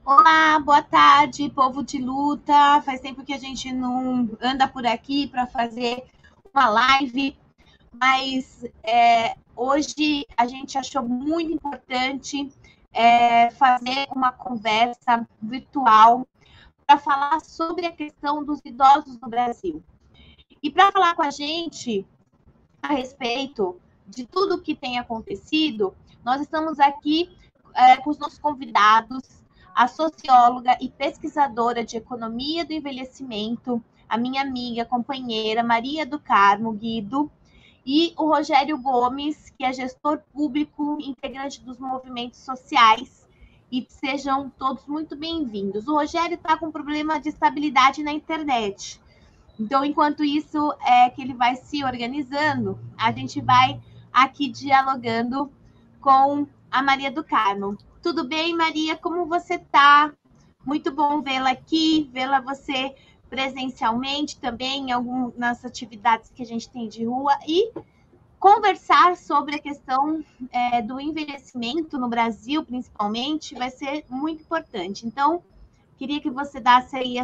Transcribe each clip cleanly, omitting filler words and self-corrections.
Olá, boa tarde, povo de luta. Faz tempo que a gente não anda por aqui para fazer uma live, mas hoje a gente achou muito importante fazer uma conversa virtual para falar sobre a questão dos idosos no Brasil. E para falar com a gente a respeito de tudo o que tem acontecido, nós estamos aqui com os nossos convidados, a socióloga e pesquisadora de economia do envelhecimento, a minha amiga, companheira Maria do Carmo Guido, e o Rogério Gomes, que é gestor público, integrante dos movimentos sociais. E sejam todos muito bem-vindos. O Rogério está com problema de estabilidade na internet. Então, enquanto isso que ele vai se organizando, a gente vai aqui dialogando com a Maria do Carmo. Tudo bem, Maria? Como você está? Muito bom vê-la aqui, vê-la você presencialmente também em algumas atividades que a gente tem de rua e conversar sobre a questão do envelhecimento no Brasil, principalmente, vai ser muito importante. Então, queria que você desse aí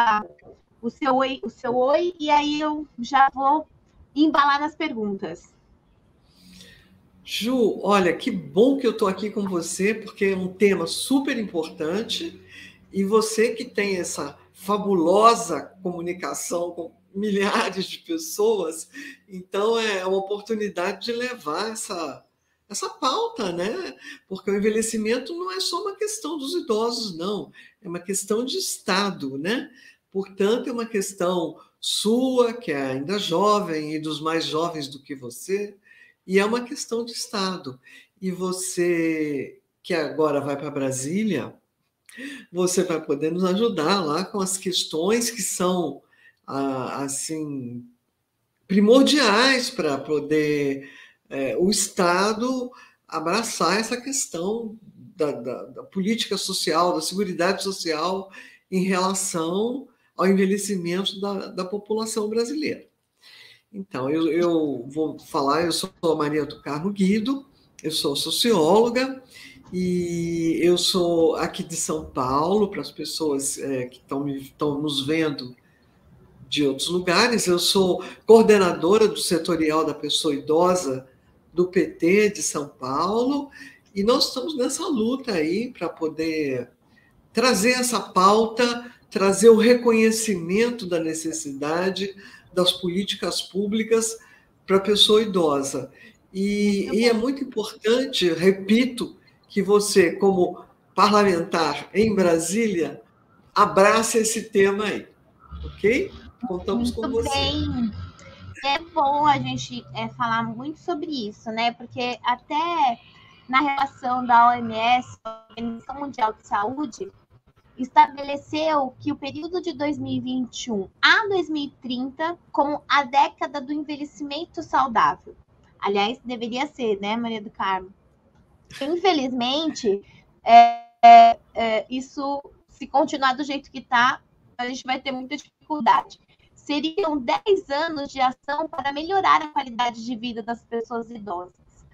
o seu oi, e aí eu já vou embalar nas perguntas. Ju, olha, que bom que eu estou aqui com você, porque é um tema super importante e você que tem essa fabulosa comunicação com milhares de pessoas, então é uma oportunidade de levar essa pauta, né? Porque o envelhecimento não é só uma questão dos idosos, não, é uma questão de Estado, né? Portanto, é uma questão sua, que é ainda jovem, e dos mais jovens do que você. E é uma questão de Estado. E você, que agora vai para Brasília, você vai poder nos ajudar lá com as questões que são, assim, primordiais para poder o Estado abraçar essa questão da política social, da seguridade social em relação ao envelhecimento da população brasileira. Então, eu vou falar, eu sou a Maria do Carmo Guido, eu sou socióloga e eu sou aqui de São Paulo, para as pessoas que estão nos vendo de outros lugares. Eu sou coordenadora do setorial da pessoa idosa do PT de São Paulo e nós estamos nessa luta aí para poder trazer essa pauta, trazer o reconhecimento da necessidade das políticas públicas para a pessoa idosa. E é muito importante, repito, que você, como parlamentar em Brasília, abrace esse tema aí, ok? Contamos com Muito você. bem. É bom a gente falar muito sobre isso, né? Porque até na relação da OMS, a Organização Mundial de Saúde, estabeleceu que o período de 2021 a 2030 como a década do envelhecimento saudável. Aliás, deveria ser, né, Maria do Carmo? Infelizmente, isso, se continuar do jeito que está, a gente vai ter muita dificuldade. Seriam 10 anos de ação para melhorar a qualidade de vida das pessoas idosas.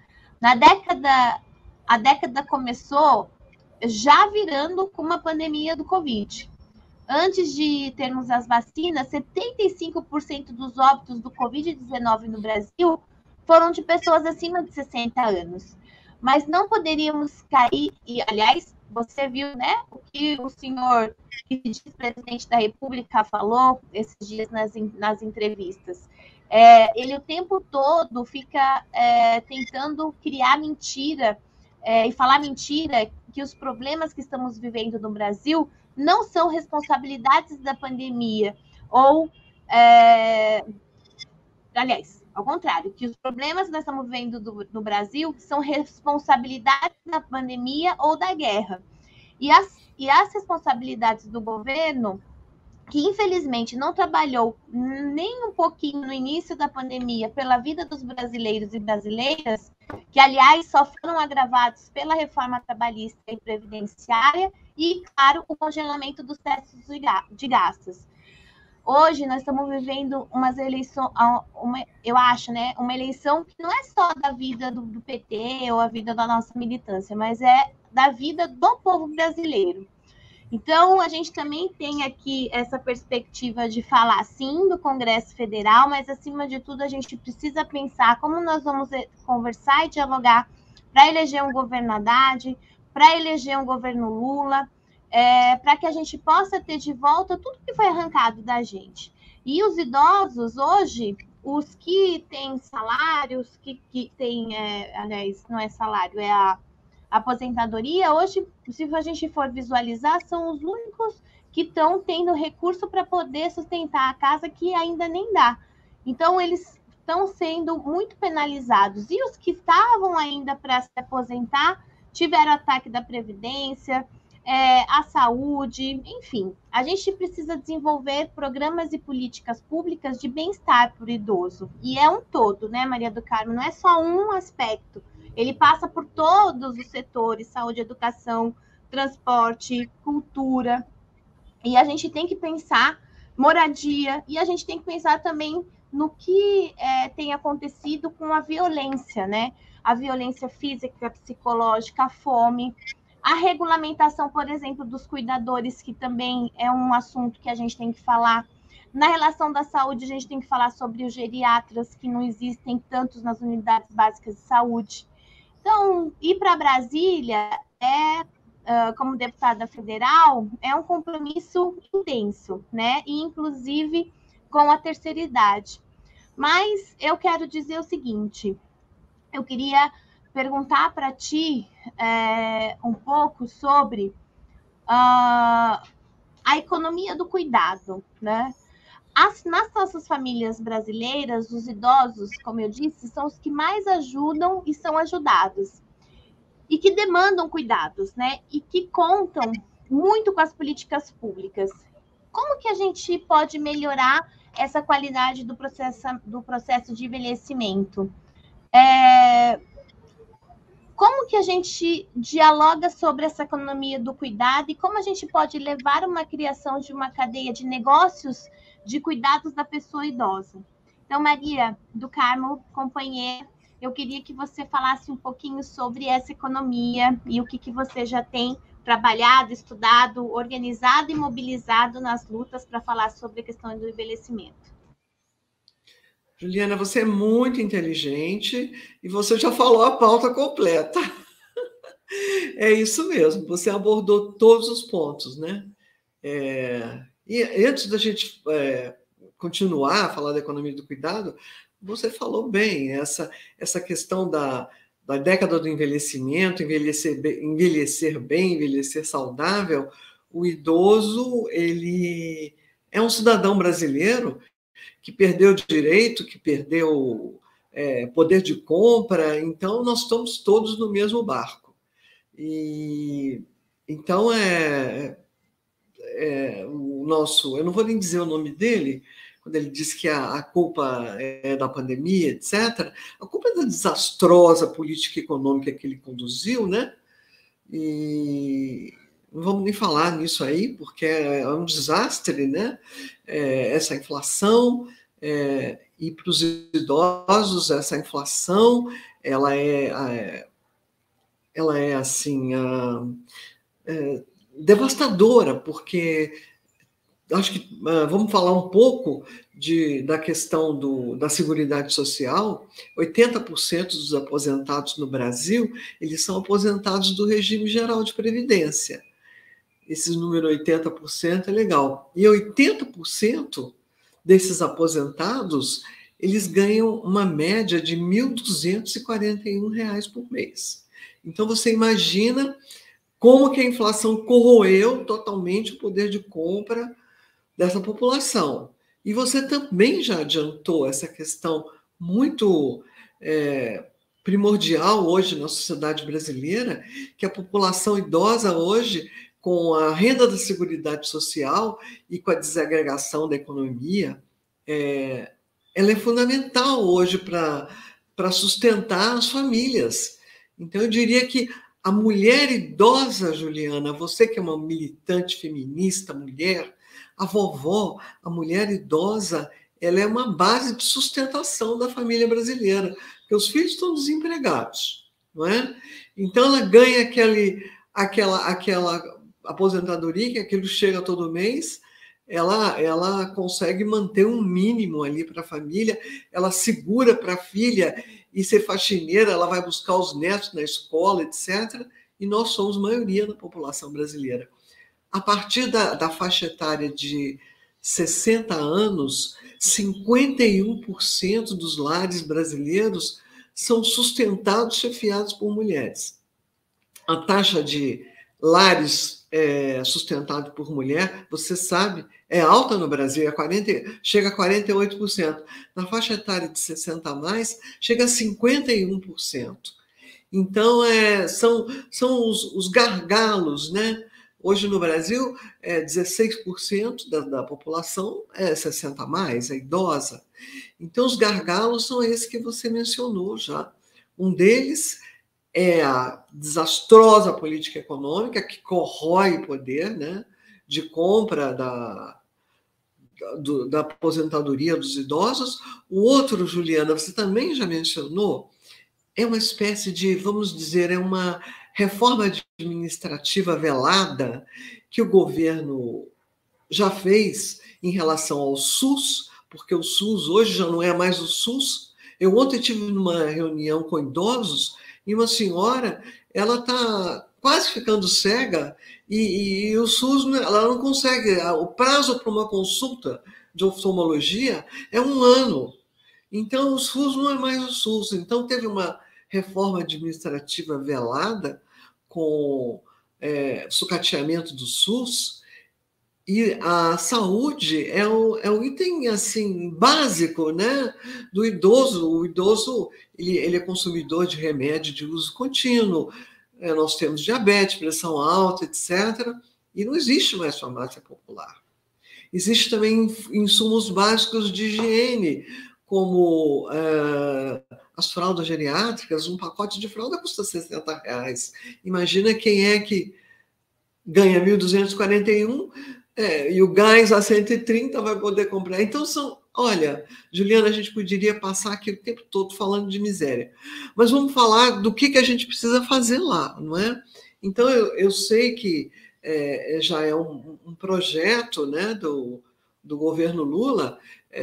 A década começou já virando com uma pandemia do Covid. Antes de termos as vacinas, 75% dos óbitos do Covid-19 no Brasil foram de pessoas acima de 60 anos. Mas não poderíamos cair, e aliás, você viu, né, o que o senhor, que se diz presidente da República, falou esses dias nas entrevistas. Ele o tempo todo fica tentando criar mentira e falar mentira, que os problemas que estamos vivendo no Brasil não são responsabilidades da pandemia, ou, aliás, ao contrário, que os problemas que nós estamos vivendo no Brasil são responsabilidades da pandemia ou da guerra. E as responsabilidades do governo, que infelizmente não trabalhou nem um pouquinho no início da pandemia pela vida dos brasileiros e brasileiras, que aliás só foram agravados pela reforma trabalhista e previdenciária e, claro, o congelamento dos testes de gastos. Hoje nós estamos vivendo umas eleições, eu acho, né, uma eleição que não é só da vida do PT ou a vida da nossa militância, mas é da vida do povo brasileiro. Então, a gente também tem aqui essa perspectiva de falar, sim, do Congresso Federal, mas, acima de tudo, a gente precisa pensar como nós vamos conversar e dialogar para eleger um governo Haddad, para eleger um governo Lula, para que a gente possa ter de volta tudo que foi arrancado da gente. E os idosos, hoje, os que têm salários, que têm, aliás, não é salário, é a aposentadoria, hoje, se a gente for visualizar, são os únicos que estão tendo recurso para poder sustentar a casa, que ainda nem dá. Então, eles estão sendo muito penalizados. E os que estavam ainda para se aposentar tiveram ataque da Previdência, a saúde, enfim. A gente precisa desenvolver programas e políticas públicas de bem-estar para o idoso. E é um todo, né, Maria do Carmo? Não é só um aspecto. Ele passa por todos os setores, saúde, educação, transporte, cultura. E a gente tem que pensar moradia, e a gente tem que pensar também no que tem acontecido com a violência, né? A violência física, psicológica, a fome, a regulamentação, por exemplo, dos cuidadores, que também é um assunto que a gente tem que falar. Na relação da saúde, a gente tem que falar sobre os geriatras, que não existem tantos nas unidades básicas de saúde. Então, ir para Brasília como deputada federal, é um compromisso intenso, né? E, inclusive, com a terceira idade. Mas eu quero dizer o seguinte, eu queria perguntar para ti um pouco sobre a economia do cuidado, né? Nas nossas famílias brasileiras, os idosos, como eu disse, são os que mais ajudam e são ajudados. E que demandam cuidados, né? E que contam muito com as políticas públicas. Como que a gente pode melhorar essa qualidade do processo de envelhecimento? Como que a gente dialoga sobre essa economia do cuidado e como a gente pode levar uma criação de uma cadeia de negócios de cuidados da pessoa idosa? Então, Maria do Carmo, companheira, eu queria que você falasse um pouquinho sobre essa economia e o que você já tem trabalhado, estudado, organizado e mobilizado nas lutas para falar sobre a questão do envelhecimento. Juliana, você é muito inteligente e você já falou a pauta completa. É isso mesmo, você abordou todos os pontos, né? E antes da gente continuar a falar da economia do cuidado, você falou bem, essa questão da década do envelhecimento, envelhecer bem, envelhecer saudável. O idoso, ele é um cidadão brasileiro que perdeu direito, que perdeu poder de compra, então nós estamos todos no mesmo barco. E então o nosso, eu não vou nem dizer o nome dele, quando ele disse que a culpa é da pandemia, etc., a culpa é da desastrosa política econômica que ele conduziu, né? E não vamos nem falar nisso aí, porque é um desastre, né? Essa inflação, e para os idosos, essa inflação, ela é assim, devastadora, porque acho que vamos falar um pouco da questão da Seguridade Social. 80% dos aposentados no Brasil, eles são aposentados do regime geral de previdência. Esse número 80% é legal. E 80% desses aposentados, eles ganham uma média de R$ 1.241 por mês. Então, você imagina como que a inflação corroeu totalmente o poder de compra dessa população. E você também já adiantou essa questão muito primordial hoje na sociedade brasileira, que a população idosa hoje, com a renda da Seguridade Social e com a desagregação da economia, ela é fundamental hoje para sustentar as famílias. Então, eu diria que a mulher idosa, Juliana, você que é uma militante feminista, mulher, a vovó, a mulher idosa, ela é uma base de sustentação da família brasileira, porque os filhos estão desempregados, não é? Então, ela ganha aquela aposentadoria, que aquilo chega todo mês, ela consegue manter um mínimo ali para a família, ela segura para a filha e ser faxineira, ela vai buscar os netos na escola, etc. E nós somos maioria da população brasileira. A partir da faixa etária de 60 anos, 51% dos lares brasileiros são sustentados, chefiados por mulheres. A taxa de lares sustentados por mulher, você sabe, é alta no Brasil, chega a 48%. Na faixa etária de 60 a mais, chega a 51%. Então, são os gargalos, né? Hoje no Brasil, 16% da população é 60 a mais, é idosa. Então, os gargalos são esses que você mencionou já. Um deles é a desastrosa política econômica que corrói o poder, né, de compra da aposentadoria dos idosos. O outro, Juliana, você também já mencionou, é uma espécie de, vamos dizer, é uma reforma administrativa velada que o governo já fez em relação ao SUS, porque o SUS hoje já não é mais o SUS. Eu ontem tive numa reunião com idosos e uma senhora, ela está quase ficando cega e o SUS, ela não consegue, o prazo para uma consulta de oftalmologia é 1 ano. Então, o SUS não é mais o SUS. Então, teve uma reforma administrativa velada com sucateamento do SUS, e a saúde é o item assim, básico, né, do idoso. O idoso ele é consumidor de remédio de uso contínuo. Nós temos diabetes, pressão alta, etc. E não existe mais farmácia popular. Existe também insumos básicos de higiene, como as fraldas geriátricas. Um pacote de fralda custa R$60. Imagina quem é que ganha 1.241 e o gás a 130 vai poder comprar. Então, olha, Juliana, a gente poderia passar aqui o tempo todo falando de miséria, mas vamos falar do que a gente precisa fazer lá, não é? Então, eu sei que já é um projeto, né, do governo Lula,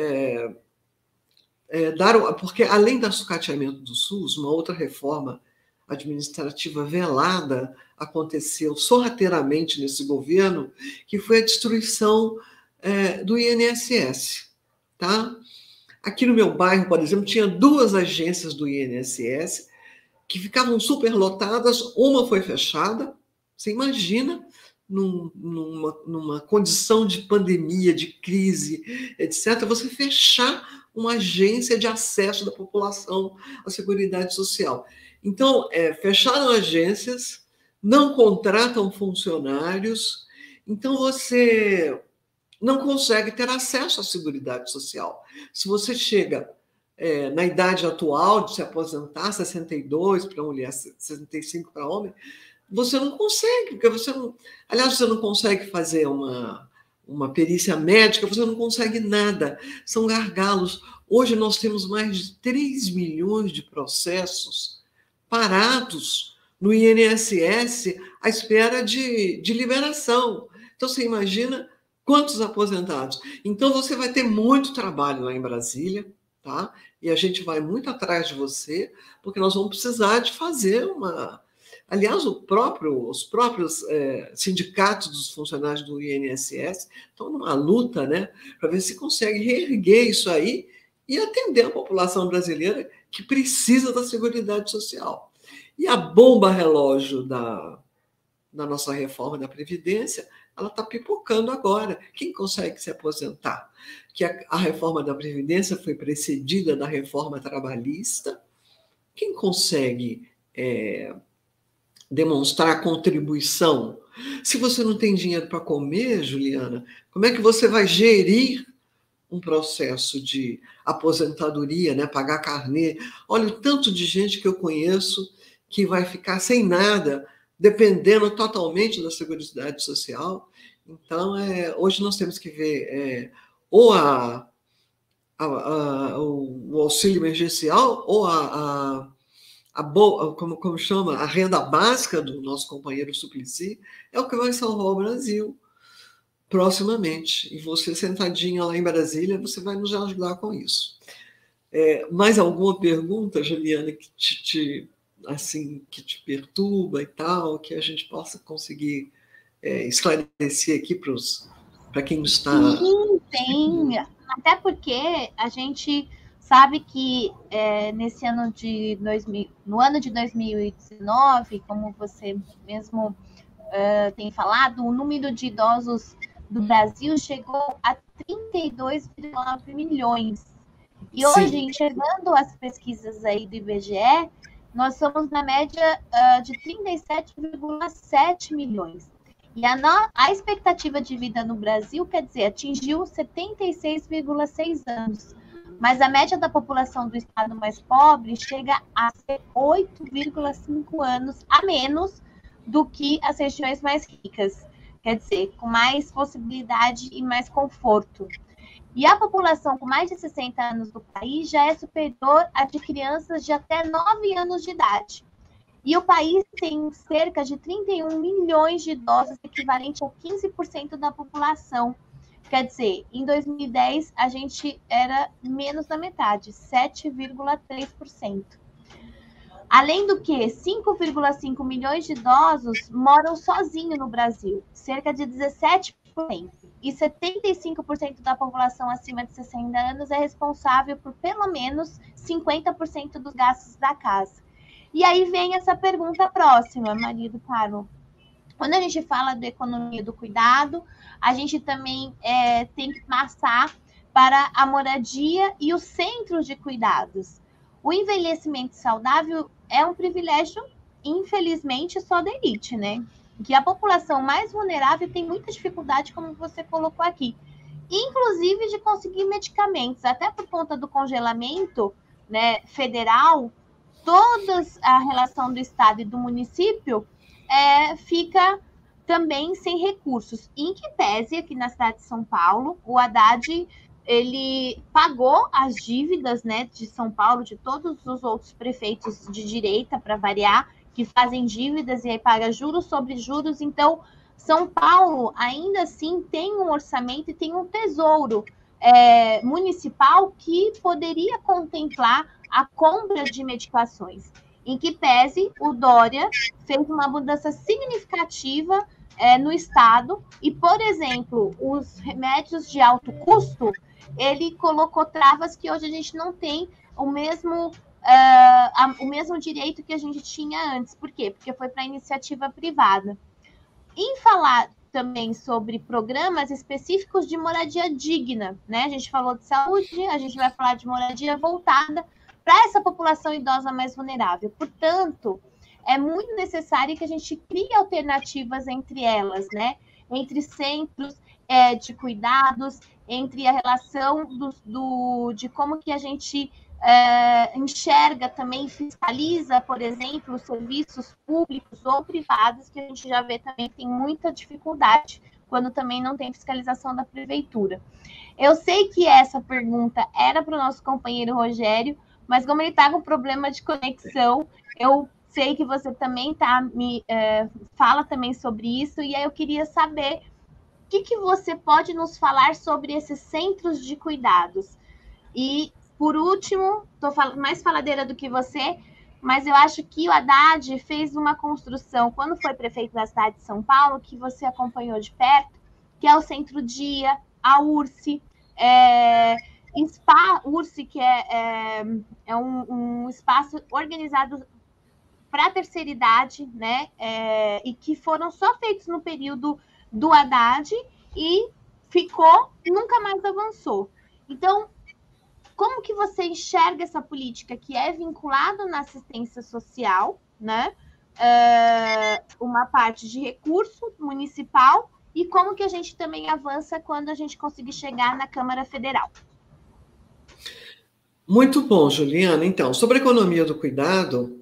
porque além do sucateamento do SUS, uma outra reforma administrativa velada aconteceu sorrateiramente nesse governo, que foi a destruição do INSS. Tá? Aqui no meu bairro, por exemplo, tinha 2 agências do INSS que ficavam superlotadas, uma foi fechada. Você imagina, numa condição de pandemia, de crise, etc., você fechar uma agência de acesso da população à Seguridade Social. Então, fecharam agências, não contratam funcionários, então você não consegue ter acesso à Seguridade Social. Se você chega na idade atual de se aposentar, 62 para mulher, 65 para homem, você não consegue, porque você não consegue fazer uma perícia médica, você não consegue nada, são gargalos. Hoje nós temos mais de 3 milhões de processos parados no INSS à espera de liberação. Então, você imagina quantos aposentados. Então, você vai ter muito trabalho lá em Brasília, tá? E a gente vai muito atrás de você, porque nós vamos precisar de fazer uma... Aliás, os próprios sindicatos dos funcionários do INSS estão numa luta, né, para ver se consegue reerguer isso aí e atender a população brasileira que precisa da Seguridade Social. E a bomba relógio da nossa reforma da Previdência, ela está pipocando agora. Quem consegue se aposentar? Que a reforma da Previdência foi precedida da reforma trabalhista. Quem consegue demonstrar contribuição? Se você não tem dinheiro para comer, Juliana, como é que você vai gerir um processo de aposentadoria, né? Pagar carnê? Olha o tanto de gente que eu conheço que vai ficar sem nada, dependendo totalmente da Seguridade Social. Então, hoje nós temos que ver ou o auxílio emergencial ou a como chama, a renda básica do nosso companheiro Suplicy, é o que vai salvar o Brasil proximamente. E você, sentadinha lá em Brasília, você vai nos ajudar com isso. Mais alguma pergunta, Juliana, assim, que te perturba e tal, que a gente possa conseguir esclarecer aqui para quem está... Sim, tem. Até porque a gente sabe que nesse ano no ano de 2019, como você mesmo tem falado, o número de idosos do Brasil chegou a 32,9 milhões. E hoje, Sim. enxergando as pesquisas aí do IBGE, nós somos na média de 37,7 milhões. E a expectativa de vida no Brasil, quer dizer, atingiu 76,6 anos. Mas a média da população do estado mais pobre chega a ser 8,5 anos a menos do que as regiões mais ricas. Quer dizer, com mais possibilidade e mais conforto. E a população com mais de 60 anos do país já é superior à de crianças de até 9 anos de idade. E o país tem cerca de 31 milhões de idosos, equivalente a 15% da população. Quer dizer, em 2010, a gente era menos da metade, 7,3%. Além do que, 5,5 milhões de idosos moram sozinhos no Brasil, cerca de 17%. E 75% da população acima de 60 anos é responsável por pelo menos 50% dos gastos da casa. E aí vem essa pergunta próxima, marido caro. Quando a gente fala da economia do cuidado, a gente também tem que passar para a moradia e os centros de cuidados. O envelhecimento saudável é um privilégio, infelizmente, só da elite, né? Que a população mais vulnerável tem muita dificuldade, como você colocou aqui, inclusive de conseguir medicamentos, até por conta do congelamento, né, federal, toda a relação do estado e do município fica também sem recursos. Em que pese, aqui na cidade de São Paulo, o Haddad ele pagou as dívidas, né, de São Paulo, de todos os outros prefeitos de direita, para variar, que fazem dívidas e aí paga juros sobre juros. Então, São Paulo ainda assim tem um orçamento e tem um tesouro municipal que poderia contemplar a compra de medicações. Em que pese, o Dória fez uma mudança significativa no estado e, por exemplo, os remédios de alto custo, ele colocou travas que hoje a gente não tem o mesmo direito que a gente tinha antes. Por quê? Porque foi para iniciativa privada. Em falar também sobre programas específicos de moradia digna, né? A gente falou de saúde, a gente vai falar de moradia voltada para essa população idosa mais vulnerável. Portanto, é muito necessário que a gente crie alternativas entre elas, né? Entre centros de cuidados, entre a relação de como que a gente enxerga também, fiscaliza, por exemplo, os serviços públicos ou privados, que a gente já vê também que tem muita dificuldade quando também não tem fiscalização da prefeitura. Eu sei que essa pergunta era para o nosso companheiro Rogério, mas como ele está com problema de conexão, eu sei que você também fala também sobre isso, e aí eu queria saber o que você pode nos falar sobre esses centros de cuidados. E, por último, estou mais faladeira do que você, mas eu acho que o Haddad fez uma construção, quando foi prefeito da cidade de São Paulo, que você acompanhou de perto, que é o Centro Dia, a URSE, URSE, que é um espaço organizado para a terceira idade, né? E que foram só feitos no período do Haddad e ficou, nunca mais avançou. Então, como que você enxerga essa política que é vinculada na assistência social, né? Uma parte de recurso municipal, e como que a gente também avança quando a gente conseguir chegar na Câmara Federal? Muito bom, Juliana. Então, sobre a economia do cuidado,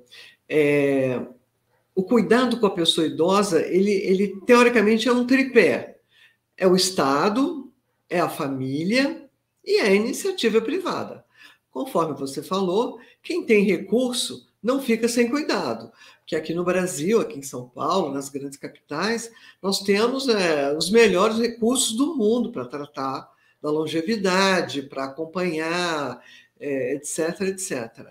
o cuidado com a pessoa idosa, ele teoricamente é um tripé. É o Estado, é a família e é a iniciativa privada. Conforme você falou, quem tem recurso não fica sem cuidado. Porque aqui no Brasil, aqui em São Paulo, nas grandes capitais, nós temos os melhores recursos do mundo para tratar da longevidade, para acompanhar, etc, etc.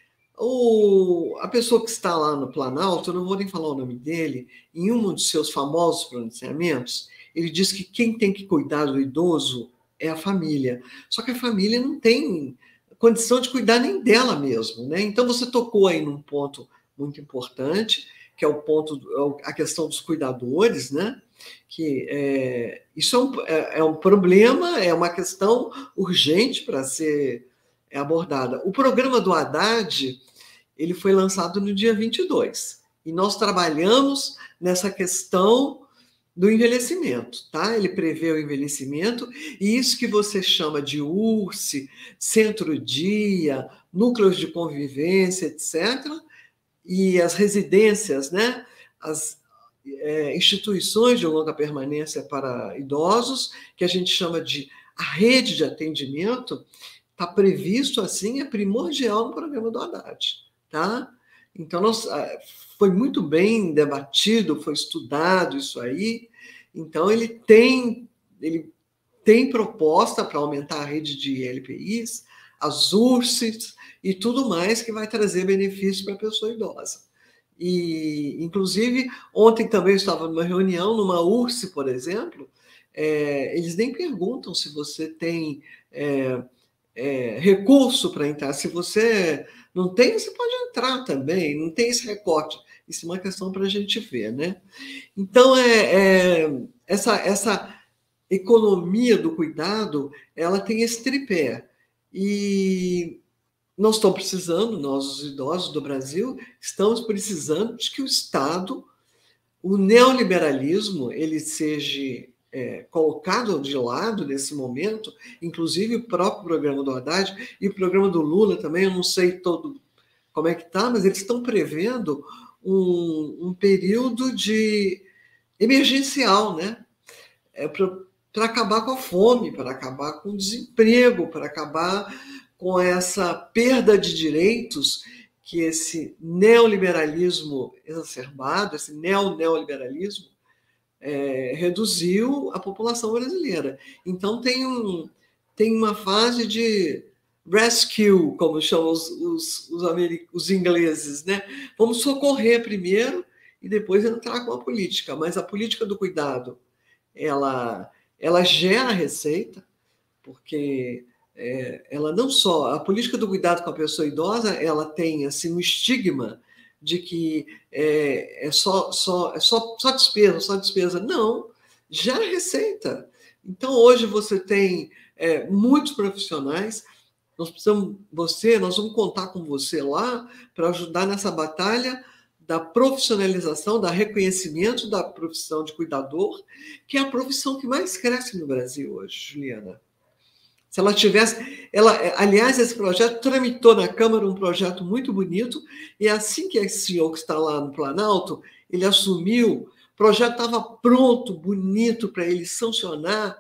A pessoa que está lá no Planalto, eu não vou nem falar o nome dele, em um dos seus famosos pronunciamentos, ele diz que quem tem que cuidar do idoso é a família. Só que a família não tem condição de cuidar nem dela mesmo, né? Então você tocou aí num ponto muito importante, que é o ponto, a questão dos cuidadores, né? Que isso é um problema, é uma questão urgente para ser abordada. O programa do Haddad, ele foi lançado no dia 22, e nós trabalhamos nessa questão do envelhecimento, tá? Ele prevê o envelhecimento, e isso que você chama de URSE, centro-dia, núcleos de convivência, etc., e as residências, né? As instituições de longa permanência para idosos, que a gente chama de a rede de atendimento, está previsto assim, é primordial no programa do Haddad, tá? Então, foi muito bem debatido, foi estudado isso aí. Então, ele tem proposta para aumentar a rede de LPIs, as URSS e tudo mais que vai trazer benefícios para a pessoa idosa. E, inclusive, ontem também eu estava numa reunião, numa URSS, por exemplo, eles nem perguntam se você tem recurso para entrar. Se você não tem, você pode entrar também, não tem esse recorte. Isso é uma questão para a gente ver, né? Então, essa economia do cuidado, ela tem esse tripé. E nós estamos precisando, nós, os idosos do Brasil, estamos precisando de que o Estado, o neoliberalismo, ele seja colocado de lado nesse momento, inclusive o próprio programa do Haddad e o programa do Lula também, eu não sei todo como é que está, mas eles estão prevendo um período de emergencial, né? Para acabar com a fome, para acabar com o desemprego, para acabar com essa perda de direitos que esse neoliberalismo exacerbado, esse neoliberalismo, reduziu a população brasileira. Então, tem uma fase de rescue, como chamam os ingleses, né? Vamos socorrer primeiro e depois entrar com a política. Mas a política do cuidado, ela gera receita, porque ela não só... A política do cuidado com a pessoa idosa, ela tem assim, um estigma de que é só despesa. Não, gera receita. Então, hoje você tem muitos profissionais, nós vamos contar com você lá para ajudar nessa batalha da profissionalização, da reconhecimento da profissão de cuidador, que é a profissão que mais cresce no Brasil hoje, Juliana. Se ela tivesse... aliás, esse projeto tramitou na Câmara um projeto muito bonito, e assim que esse senhor que está lá no Planalto, ele assumiu, o projeto estava pronto, bonito, para ele sancionar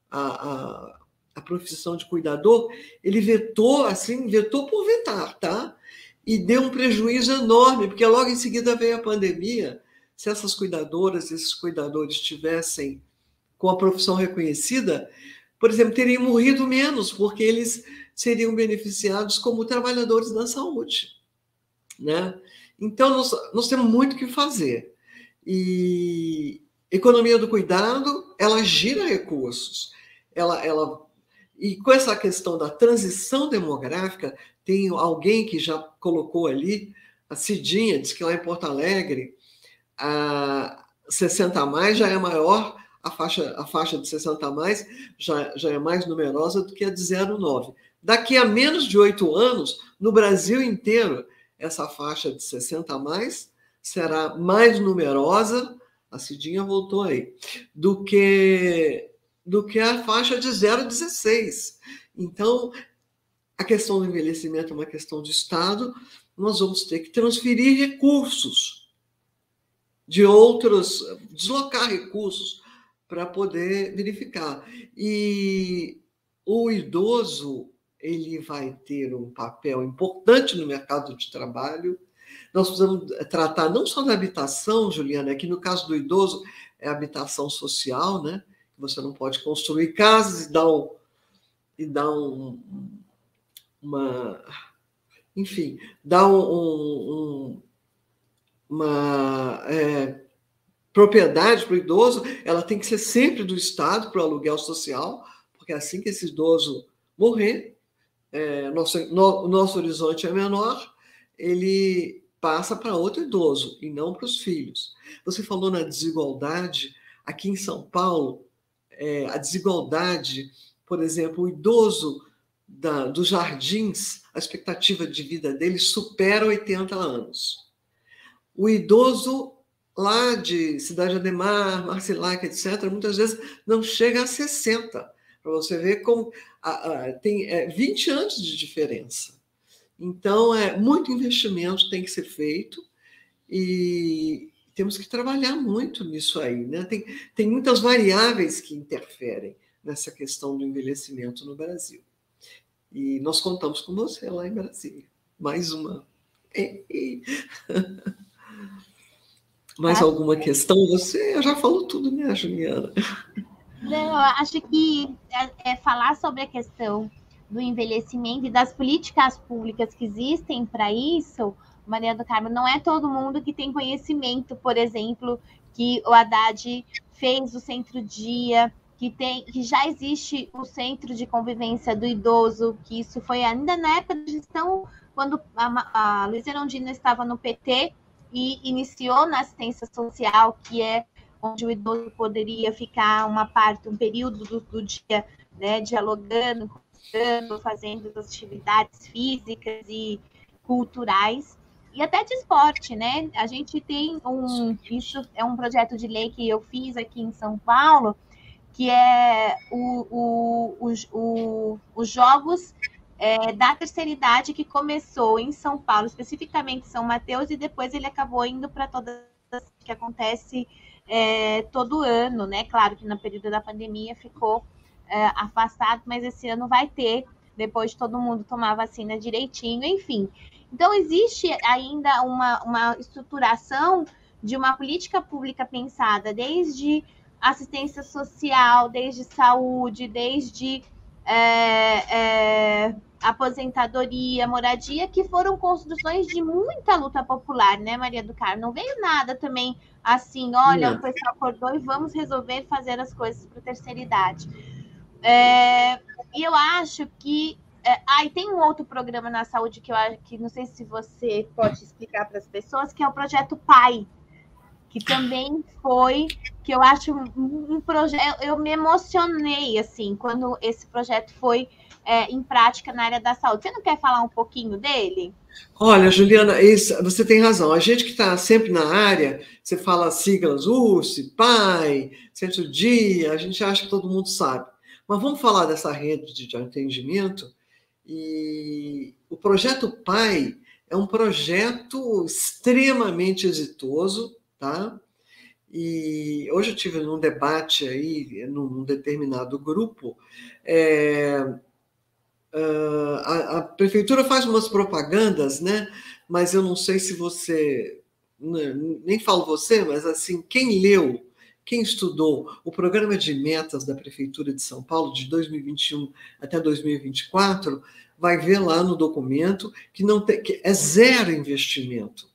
a profissão de cuidador, ele vetou por vetar, tá? E deu um prejuízo enorme, porque logo em seguida veio a pandemia. Se essas cuidadoras, esses cuidadores tivessem com a profissão reconhecida, por exemplo, teriam morrido menos, porque eles seriam beneficiados como trabalhadores da saúde, né? Então, nós temos muito o que fazer. E economia do cuidado, ela gira recursos. E com essa questão da transição demográfica, tem alguém que já colocou ali, a Cidinha, diz que lá em Porto Alegre, a 60 a mais já é maior, a faixa de 60 a mais já é mais numerosa do que a de 0,9. Daqui a menos de 8 anos, no Brasil inteiro, essa faixa de 60 a mais será mais numerosa, a Cidinha voltou aí, do que a faixa de 0,16. Então, a questão do envelhecimento é uma questão de Estado, nós vamos ter que transferir recursos de outros, deslocar recursos para poder verificar. E o idoso, ele vai ter um papel importante no mercado de trabalho, nós precisamos tratar não só da habitação, Juliana, é que no caso do idoso é habitação social, né? Você não pode construir casas e dar uma, enfim, dar uma propriedade para o idoso, ela tem que ser sempre do Estado para o aluguel social, porque assim que esse idoso morrer, o nosso horizonte é menor, ele passa para outro idoso e não para os filhos. Você falou na desigualdade. Aqui em São Paulo, a desigualdade, por exemplo, o idoso dos Jardins, a expectativa de vida dele supera 80 anos. O idoso lá de Cidade Ademar, Marcilac, etc., muitas vezes não chega a 60, para você ver como tem 20 anos de diferença. Então, muito investimento tem que ser feito e temos que trabalhar muito nisso aí, né? Tem muitas variáveis que interferem nessa questão do envelhecimento no Brasil. E nós contamos com você lá em Brasília. Mais uma. Mais alguma questão? Eu já falou tudo, né, Juliana? Não, eu acho que falar sobre a questão do envelhecimento e das políticas públicas que existem para isso, Maria do Carmo, não é todo mundo que tem conhecimento, por exemplo, que o Haddad fez o centro-dia, que já existe o centro de convivência do idoso, que isso foi ainda na época da gestão, quando a Luiza Erundina estava no PT e iniciou na assistência social, que é onde o idoso poderia ficar um período do dia, né, dialogando, fazendo as atividades físicas e culturais, e até de esporte, né? A gente tem isso é um projeto de lei que eu fiz aqui em São Paulo, que é os Jogos da Terceira Idade, que começou em São Paulo, especificamente São Mateus, e depois ele acabou indo para todas que acontece todo ano, né? Claro que no período da pandemia ficou afastado, mas esse ano vai ter, depois de todo mundo tomar a vacina direitinho, enfim. Então, existe ainda uma estruturação de uma política pública pensada desde assistência social, desde saúde, desde aposentadoria, moradia, que foram construções de muita luta popular, né, Maria do Carmo? Não veio nada também assim, olha, o pessoal acordou e vamos resolver fazer as coisas para a terceira idade. E eu acho que e tem um outro programa na saúde que eu acho que não sei se você pode explicar para as pessoas, que é o Projeto PAI, que também foi, que eu acho um projeto, eu me emocionei assim quando esse projeto foi em prática na área da saúde. Você não quer falar um pouquinho dele? Olha, Juliana, você tem razão. A gente que está sempre na área, você fala siglas URSS, PAI, Centro-Dia, a gente acha que todo mundo sabe. Mas vamos falar dessa rede de atendimento. E o projeto PAI é um projeto extremamente exitoso, tá? E hoje eu tive num debate aí, num determinado grupo, a prefeitura faz umas propagandas, né? Mas eu não sei se você, nem falo você, mas assim, quem leu, quem estudou o programa de metas da Prefeitura de São Paulo de 2021 até 2024, vai ver lá no documento que é zero investimento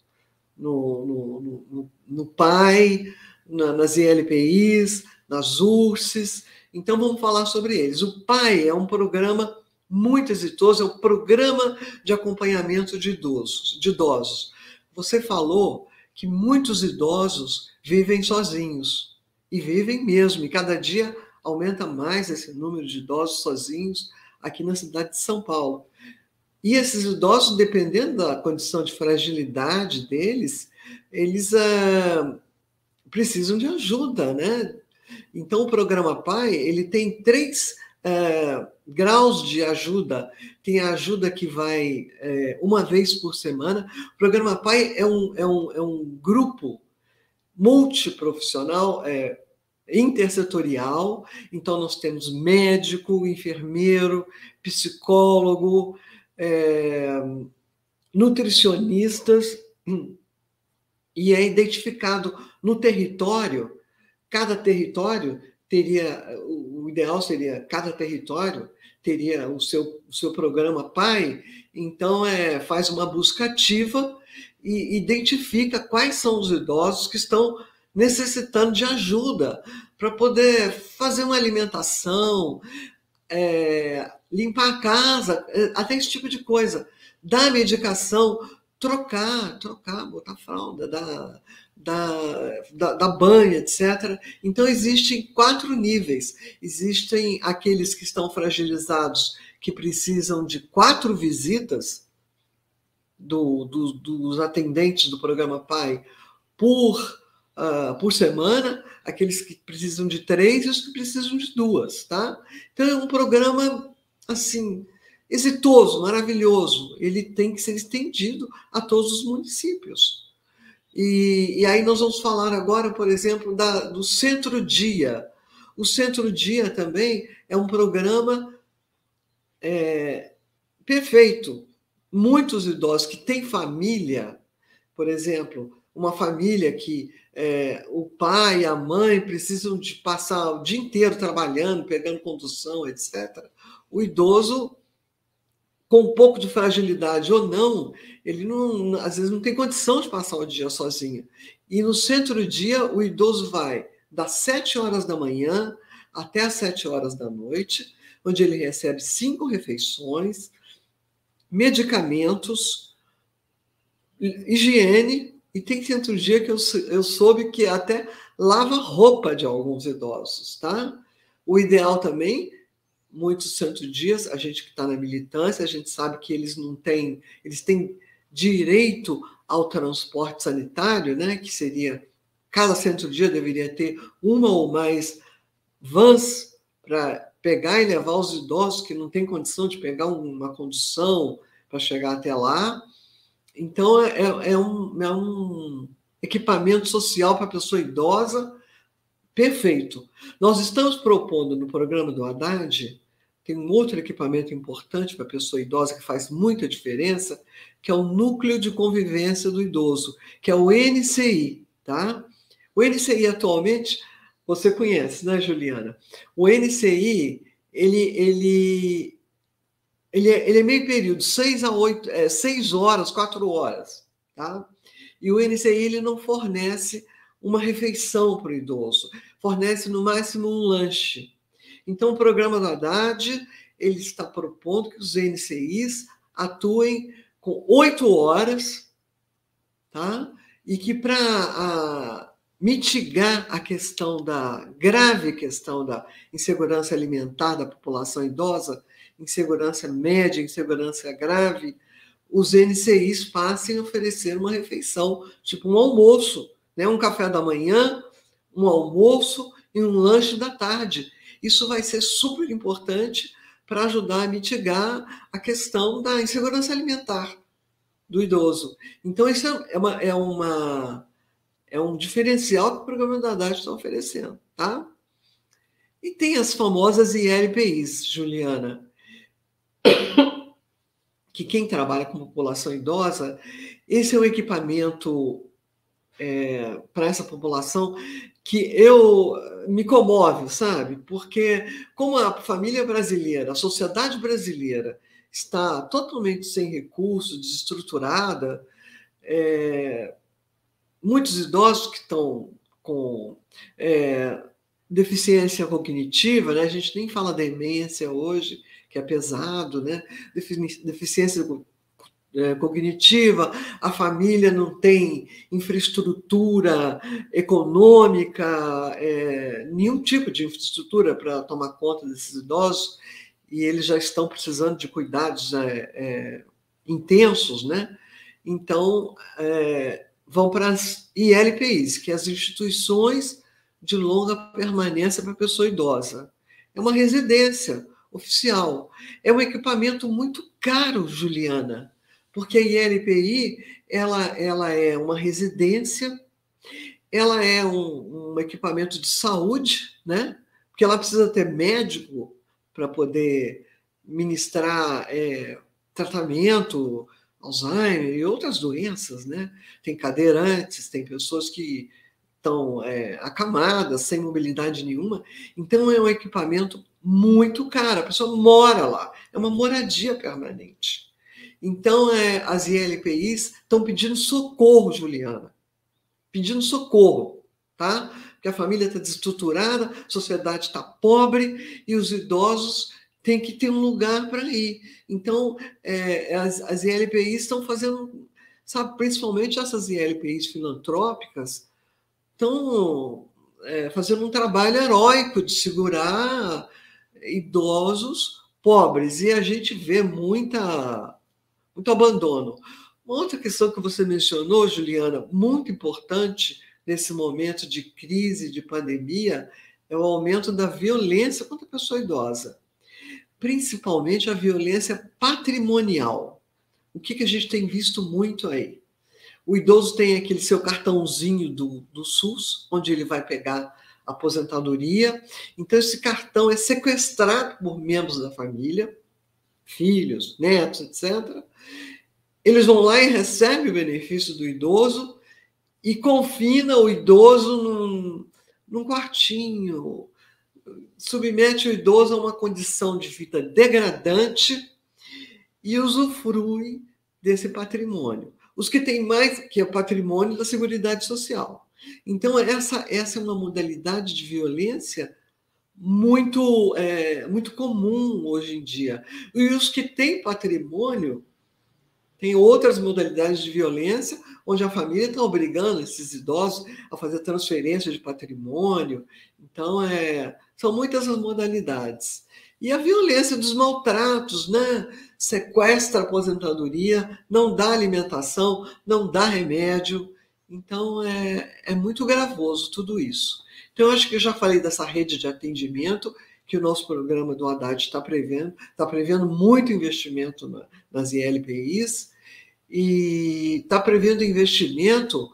no PAI, nas ILPIs, nas URSS. Então, vamos falar sobre eles. O PAI é um programa muito exitoso, é o Programa de Acompanhamento de Idosos. Você falou que muitos idosos vivem sozinhos, e vivem mesmo, e cada dia aumenta mais esse número de idosos sozinhos aqui na cidade de São Paulo. E esses idosos, dependendo da condição de fragilidade deles, eles precisam de ajuda, né? Então, o programa PAI, ele tem 3 graus de ajuda. Tem a ajuda que vai uma vez por semana. O programa PAI é um grupo multiprofissional, intersetorial. Então, nós temos médico, enfermeiro, psicólogo, nutricionistas. e é identificado no território. Cada território teria, o ideal seria, cada território teria o seu programa PAI, então faz uma busca ativa e identifica quais são os idosos que estão necessitando de ajuda para poder fazer uma alimentação, limpar a casa, até esse tipo de coisa, dar medicação, trocar, botar fralda, dar banho, etc. Então, existem 4 níveis. Existem aqueles que estão fragilizados, que precisam de 4 visitas dos atendentes do programa PAI por semana, aqueles que precisam de 3 e os que precisam de 2, tá? Então, é um programa, assim, exitoso, maravilhoso. Ele tem que ser estendido a todos os municípios. E aí nós vamos falar agora, por exemplo, do Centro-Dia. O Centro-Dia também é um programa perfeito. Muitos idosos que têm família, por exemplo, uma família que o pai e a mãe precisam de passar o dia inteiro trabalhando, pegando condução, etc. O idoso, com um pouco de fragilidade ou não, ele às vezes não tem condição de passar o dia sozinho. E no Centro-Dia, o idoso vai das 7 horas da manhã até as 7 horas da noite, onde ele recebe 5 refeições, medicamentos, higiene, e tem Centro-Dia que eu soube que até lava roupa de alguns idosos, tá? O ideal também, muitos Centro-Dias, a gente que está na militância, a gente sabe que eles têm direito ao transporte sanitário, né? Que seria, cada Centro-Dia deveria ter uma ou mais vans para pegar e levar os idosos que não têm condição de pegar uma condução para chegar até lá. Então, é um equipamento social para a pessoa idosa perfeito. Nós estamos propondo no programa do Haddad, tem um outro equipamento importante para a pessoa idosa que faz muita diferença, que é o Núcleo de Convivência do Idoso, que é o NCI, tá? O NCI atualmente, você conhece, né, Juliana? O NCI, ele é meio período, 6 a 8, 6 horas, 4 horas, tá? E o NCI, ele não fornece uma refeição para o idoso, fornece no máximo um lanche. Então, o programa do Haddad, ele está propondo que os NCIs atuem com 8 horas, tá? E que para mitigar a grave questão da insegurança alimentar da população idosa, insegurança média, insegurança grave, os NCIs passem a oferecer uma refeição, tipo um almoço, né? Um café da manhã, um almoço e um lanche da tarde. Isso vai ser super importante para ajudar a mitigar a questão da insegurança alimentar do idoso. Então, isso é um diferencial que o programa da Haddad está oferecendo, tá? E tem as famosas ILPIs, Juliana, que quem trabalha com população idosa, esse é um equipamento para essa população que me comove, sabe? Porque como a família brasileira, a sociedade brasileira está totalmente sem recursos, desestruturada, muitos idosos que estão com deficiência cognitiva, né? A gente nem fala demência hoje, que é pesado, né? Deficiência cognitiva, a família não tem infraestrutura econômica, nenhum tipo de infraestrutura para tomar conta desses idosos, e eles já estão precisando de cuidados intensos, né? Então, vão para as ILPIs, que é as instituições de longa permanência para a pessoa idosa. É uma residência oficial. É um equipamento muito caro, Juliana, porque a ILPI ela é uma residência, ela é um equipamento de saúde, né? Porque ela precisa ter médico para poder ministrar tratamento, Alzheimer e outras doenças, né? Tem cadeirantes, tem pessoas que estão acamadas, sem mobilidade nenhuma. Então, é um equipamento muito caro, a pessoa mora lá, é uma moradia permanente. Então, as ILPIs estão pedindo socorro, Juliana, pedindo socorro, tá? Porque a família está desestruturada, a sociedade está pobre e os idosos têm que ter um lugar para ir. Então, as ILPIs estão fazendo, sabe, principalmente essas ILPIs filantrópicas, estão fazendo um trabalho heróico de segurar idosos pobres. E a gente vê muito abandono. Uma outra questão que você mencionou, Juliana, muito importante nesse momento de crise, de pandemia, é o aumento da violência contra a pessoa idosa. Principalmente a violência patrimonial. O que a gente tem visto muito aí? O idoso tem aquele seu cartãozinho do SUS, onde ele vai pegar a aposentadoria. Então, esse cartão é sequestrado por membros da família, filhos, netos, etc. Eles vão lá e recebem o benefício do idoso e confina o idoso num quartinho, submete o idoso a uma condição de vida degradante e usufrui desse patrimônio. Os que têm mais, que é o patrimônio da Seguridade Social. Então, essa é uma modalidade de violência muito comum hoje em dia. E os que têm patrimônio têm outras modalidades de violência, onde a família está obrigando esses idosos a fazer transferência de patrimônio. Então, são muitas as modalidades. E a violência dos maltratos, né? Sequestra a aposentadoria, não dá alimentação, não dá remédio. Então, é muito gravoso tudo isso. Então, eu acho que eu já falei dessa rede de atendimento que o nosso programa do Haddad está prevendo muito investimento nas ILPIs e está prevendo investimento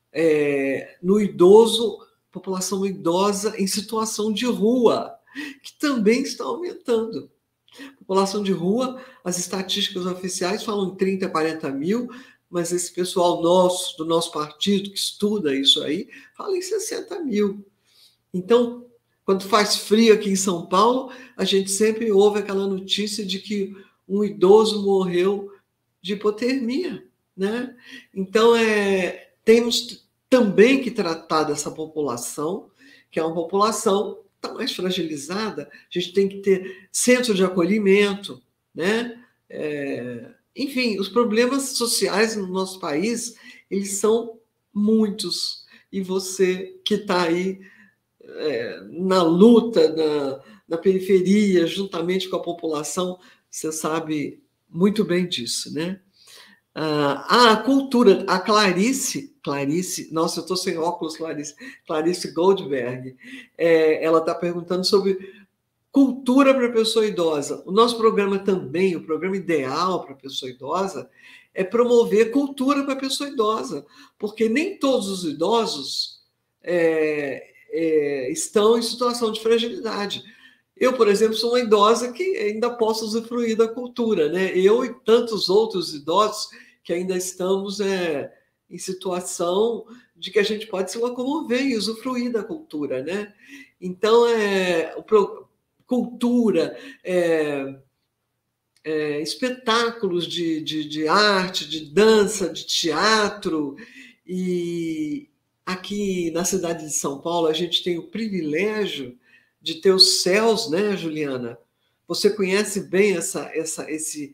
no idoso, população idosa em situação de rua, que também está aumentando. População de rua, as estatísticas oficiais falam em 30, 40 mil, mas esse pessoal do nosso partido, que estuda isso aí, fala em 60 mil. Então, quando faz frio aqui em São Paulo, a gente sempre ouve aquela notícia de que um idoso morreu de hipotermia, né? Então, temos também que tratar dessa população, que é uma população está mais fragilizada, a gente tem que ter centro de acolhimento, né? Enfim, os problemas sociais no nosso país, eles são muitos. E você que está aí na luta, na periferia, juntamente com a população, você sabe muito bem disso, né? A cultura, a Clarice, nossa, eu estou sem óculos, Clarice Goldberg, ela está perguntando sobre cultura para a pessoa idosa. O nosso programa também, o programa ideal para a pessoa idosa, é promover cultura para a pessoa idosa, porque nem todos os idosos estão em situação de fragilidade. Eu, por exemplo, sou uma idosa que ainda posso usufruir da cultura, né? Eu e tantos outros idosos que ainda estamos em situação de que a gente pode se locomover e usufruir da cultura, né? Então, cultura, espetáculos de arte, de dança, de teatro. E aqui na cidade de São Paulo, a gente tem o privilégio de ter os céus, né, Juliana? Você conhece bem esse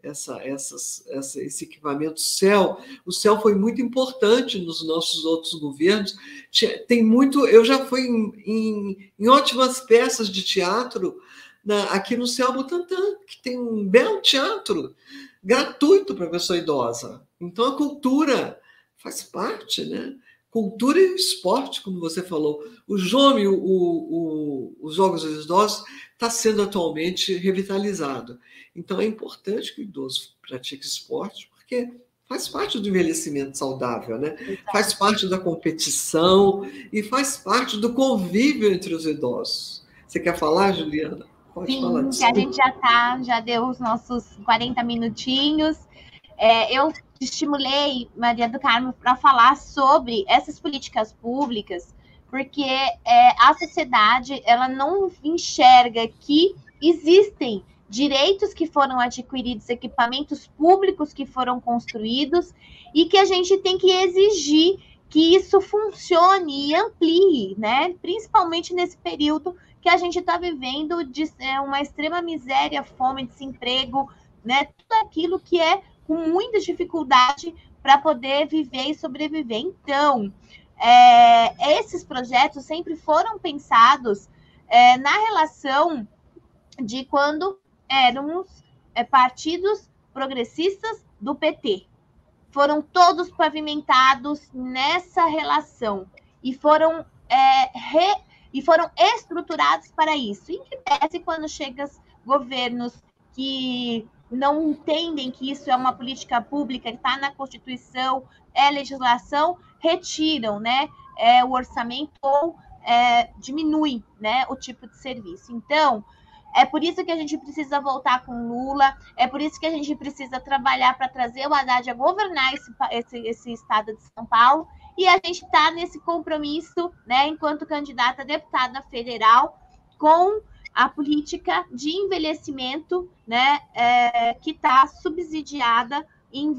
equipamento céu. O céu foi muito importante nos nossos outros governos. Tem muito. Eu já fui em ótimas peças de teatro aqui no Céu Butantã, que tem um belo teatro gratuito para a pessoa idosa. Então a cultura faz parte, né? Cultura e esporte, como você falou. O JOME, os Jogos dos Idosos, está sendo atualmente revitalizado. Então, é importante que o idoso pratique esporte, porque faz parte do envelhecimento saudável, né? Faz parte da competição e faz parte do convívio entre os idosos. Você quer falar, Juliana? Pode falar. Sim, que a gente já deu os nossos 40 minutinhos. Eu estimulei Maria do Carmo para falar sobre essas políticas públicas, porque a sociedade ela não enxerga que existem direitos que foram adquiridos, equipamentos públicos que foram construídos, e que a gente tem que exigir que isso funcione e amplie, né? Principalmente nesse período que a gente está vivendo de uma extrema miséria, fome, desemprego, né? Tudo aquilo que é com muita dificuldade para poder viver e sobreviver. Então, esses projetos sempre foram pensados na relação de quando éramos partidos progressistas do PT. Foram todos pavimentados nessa relação e foram estruturados para isso. Em que pese quando chegam governos que não entendem que isso é uma política pública, que está na Constituição, legislação, retiram, né, o orçamento ou diminuem, né, o tipo de serviço. Então, é por isso que a gente precisa voltar com Lula, é por isso que a gente precisa trabalhar para trazer o Haddad a governar esse estado de São Paulo, e a gente está nesse compromisso, né, enquanto candidata a deputada federal, com a política de envelhecimento, né, que está subsidiada em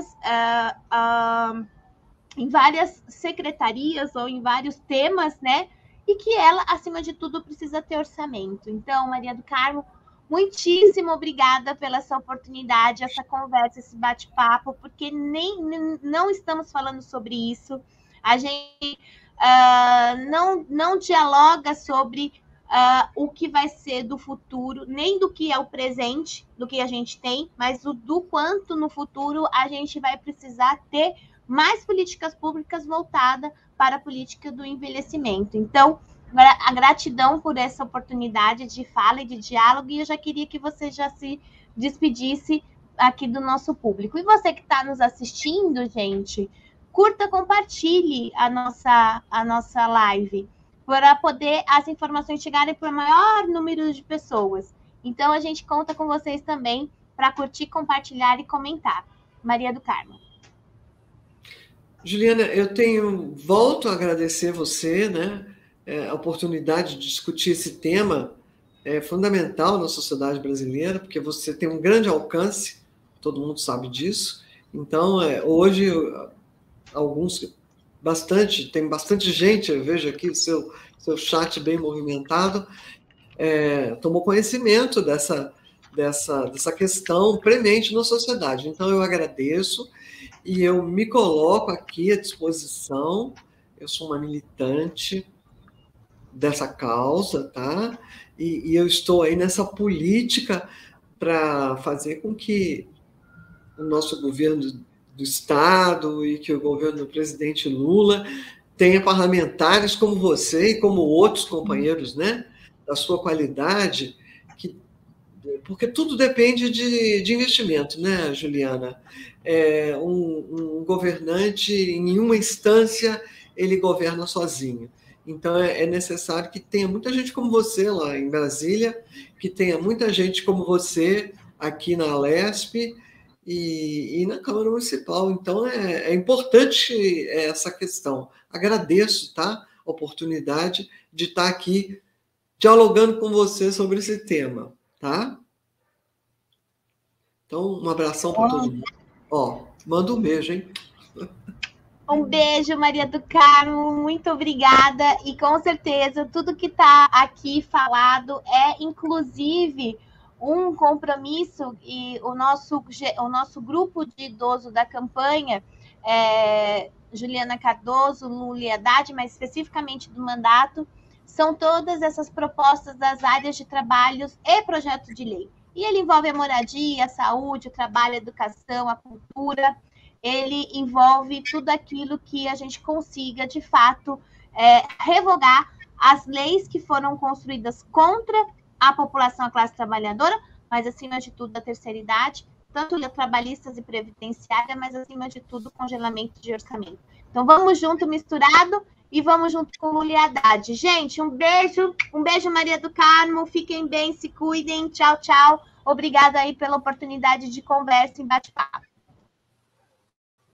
várias secretarias ou em vários temas, né, e que ela, acima de tudo, precisa ter orçamento. Então, Maria do Carmo, muitíssimo obrigada pela essa oportunidade, essa conversa, esse bate-papo, porque não estamos falando sobre isso. A gente não dialoga sobre o que vai ser do futuro, nem do que é o presente, do que a gente tem, mas do quanto no futuro a gente vai precisar ter mais políticas públicas voltadas para a política do envelhecimento. Então, a gratidão por essa oportunidade de fala e de diálogo, e eu já queria que você já se despedisse aqui do nosso público. E você que está nos assistindo, gente, curta, compartilhe a nossa live, para poder as informações chegarem para o maior número de pessoas. Então, a gente conta com vocês também para curtir, compartilhar e comentar. Maria do Carmo. Juliana, volto a agradecer você, né? A oportunidade de discutir esse tema é fundamental na sociedade brasileira, porque você tem um grande alcance, todo mundo sabe disso. Então, hoje, tem bastante gente, eu vejo aqui o seu chat bem movimentado, tomou conhecimento dessa questão premente na sociedade. Então, eu agradeço e eu me coloco aqui à disposição. Eu sou uma militante dessa causa, tá? E eu estou aí nessa política para fazer com que o nosso governo do Estado e que o governo do presidente Lula tenha parlamentares como você e como outros companheiros, né, da sua qualidade, porque tudo depende de investimento, né, Juliana? Um governante, em nenhuma instância, ele governa sozinho. Então, é necessário que tenha muita gente como você lá em Brasília, que tenha muita gente como você aqui na Alesp e na Câmara Municipal. Então, é importante essa questão. Agradeço, tá, a oportunidade de estar aqui dialogando com você sobre esse tema, tá? Então, um abração para todo mundo. Manda um beijo, hein? Um beijo, Maria do Carmo, muito obrigada. E com certeza, tudo que está aqui falado é, inclusive, um compromisso, e o nosso grupo de idoso da campanha, Juliana Cardoso, Lula e Haddad, mas especificamente do mandato, são todas essas propostas das áreas de trabalhos e projeto de lei. E ele envolve a moradia, a saúde, o trabalho, a educação, a cultura. Ele envolve tudo aquilo que a gente consiga, de fato, revogar as leis que foram construídas contra a população, a classe trabalhadora, mas, acima de tudo, a terceira idade, tanto trabalhistas e previdenciária, mas, acima de tudo, congelamento de orçamento. Então, vamos junto, misturado, e vamos junto com Lula e Haddad. Gente, um beijo, Maria do Carmo, fiquem bem, se cuidem, tchau, tchau. Obrigada aí pela oportunidade de conversa e bate-papo.